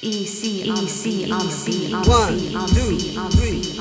EC on the beat. 1, 2, 3.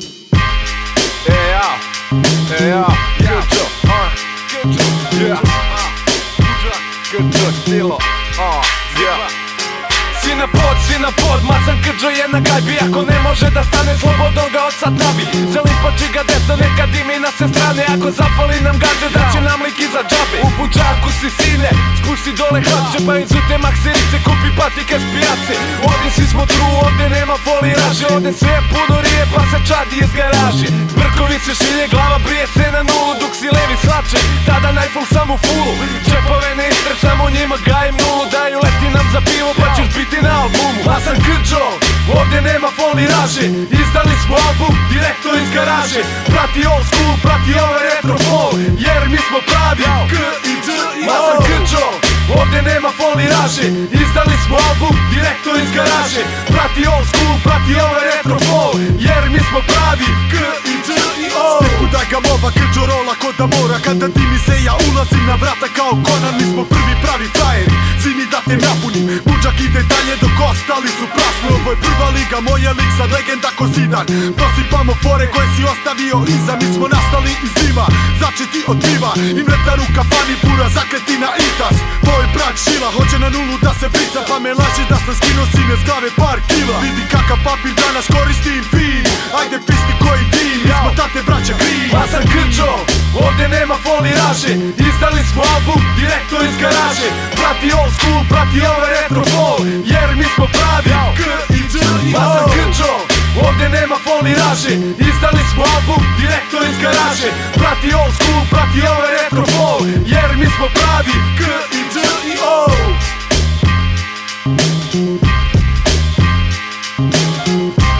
Yeah, good job, good job, good job, stilo, yeah. Si na pod, masan krđo je na gajbi. Ako ne može da stane, slobodno ga od sad nabi. Zalipači ga desno, nekad imi na sve strane. Ako zapali nam gađe, da će nam lik iza džabe. U buđaku si sine, spusti dole hlače, pa izute maksirice, kupi patike s pijace. Ovdje si smo tru, ovdje nema foliraže. Ovdje sve je puno rije, pa se čadi iz garaže. Brkovi se šilje, glava brije se na nulu. Dok si levi slače, tada najful sam u fulu. Čepove ne istresam, u njima gajem nulu. Daju leti nam za pivo, pa ćeš biti na albumu. Masan krđo, ovdje nema foliraže. Izdali smo album direktno iz garaže. Prati old school, prati ovaj retro fall, jer mi smo pravi K i D i O. Masan krđo, ovdje nema foliraže. Izdali smo album direktno iz garaže. Prati old school, prati ovaj retro fall, jer mi smo pravi K i D i O. Stepu da ga mova krđo rola ko da mora. Kada dimi se ja ulazim na vrata kao Conan. Mi smo prvi pravi frajeri, zimi da te napunim. Buđak ide dalje dok ostali su prasni. Ovo je prva liga, moj je lik sad legenda ko Zidane. Prosipamo fore koje si ostavio iza. Mi smo nastali iz dima, začeti od piva. I mreta ruka fani pura, zakretina i tas. Tvoj brat Šila hoće na nulu da se brica, pa me laži da sam skino sine s glave par kila. Vidi kakav papir danas koristim fin. Ajde pisti koji tim, mi smo tate braća Green. Masan krđo, ovdje nema foliraže. Izdali smo album direktno iz garaže. Prati old school, prati ovaj retro fall, jer mi smo pravi K i D i O. Masan krđo, ovdje nema foliraže. Izdali smo album direktno iz garaže. Prati old school, prati ovaj retro fall, jer mi smo pravi K i D i O.